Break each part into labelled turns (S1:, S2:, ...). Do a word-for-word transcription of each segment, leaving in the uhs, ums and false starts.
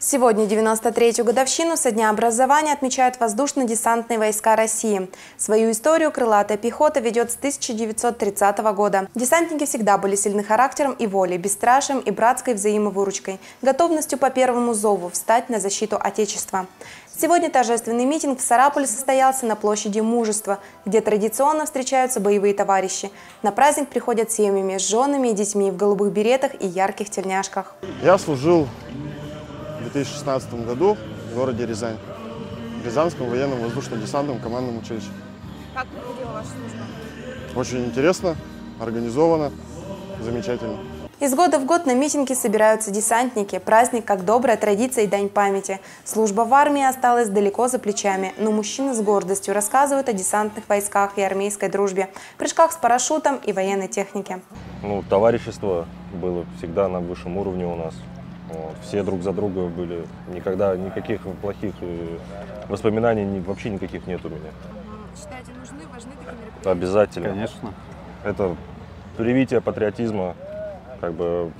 S1: Сегодня девяносто третью годовщину со дня образования отмечают воздушно-десантные войска России. Свою историю крылатая пехота ведет с тысяча девятьсот тридцатого года. Десантники всегда были сильны характером и волей, бесстрашием и братской взаимовыручкой, готовностью по первому зову встать на защиту Отечества. Сегодня торжественный митинг в Сарапуле состоялся на площади Мужества, где традиционно встречаются боевые товарищи. На праздник приходят семьями с женами и детьми в голубых беретах и ярких тельняшках.
S2: Я служил в две тысячи шестнадцатом году в городе Рязань, в Рязанском военном воздушно-десантном командном училище.
S3: Как проходила ваша служба?
S2: Очень интересно, организовано, замечательно.
S1: Из года в год на митинги собираются десантники. Праздник как добрая традиция и дань памяти. Служба в армии осталась далеко за плечами, но мужчины с гордостью рассказывают о десантных войсках и армейской дружбе, прыжках с парашютом и военной технике.
S4: Ну, товарищество было всегда на высшем уровне у нас. Вот. Все друг за друга были. Никогда никаких плохих воспоминаний вообще никаких нет у меня.
S3: Считаете, нужны, важны такие мероприятия?
S4: Обязательно.
S5: Конечно.
S4: Это привитие патриотизма, как бы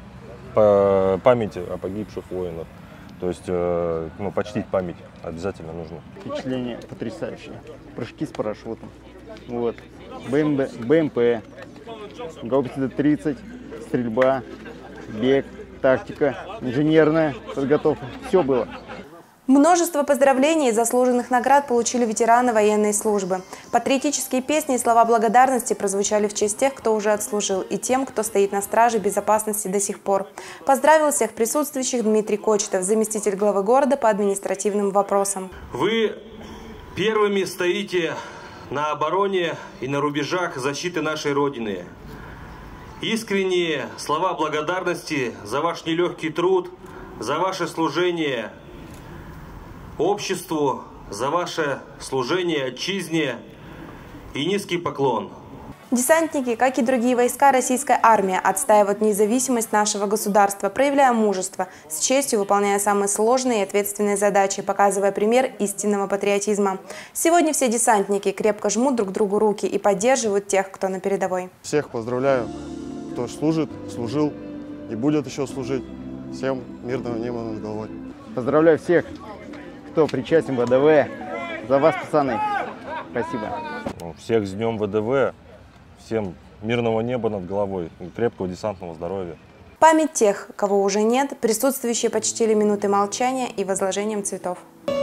S4: по памяти о погибших воинах. То есть, ну, почтить память обязательно нужно.
S5: Впечатление потрясающее. Прыжки с парашютом. Вот. БМП, БМП, гаубица тридцать, стрельба, бег, тактика, инженерная подготовка. Все было.
S1: Множество поздравлений и заслуженных наград получили ветераны военной службы. Патриотические песни и слова благодарности прозвучали в честь тех, кто уже отслужил, и тем, кто стоит на страже безопасности до сих пор. Поздравил всех присутствующих Дмитрий Кочетов, заместитель главы города по административным вопросам.
S6: Вы первыми стоите на обороне и на рубежах защиты нашей Родины. Искренние слова благодарности за ваш нелегкий труд, за ваше служение обществу, за ваше служение отчизне и низкий поклон.
S1: Десантники, как и другие войска российской армии, отстаивают независимость нашего государства, проявляя мужество, с честью выполняя самые сложные и ответственные задачи, показывая пример истинного патриотизма. Сегодня все десантники крепко жмут друг другу руки и поддерживают тех, кто на передовой.
S2: Всех поздравляю, кто служит, служил и будет еще служить. Всем мирного неба над головой.
S5: Поздравляю всех, кто причастен в ВДВ. За вас, пацаны. Спасибо.
S4: Всех с днем ВДВ, всем мирного неба над головой, крепкого десантного здоровья.
S1: Память тех, кого уже нет, присутствующие почтили минуты молчания и возложением цветов.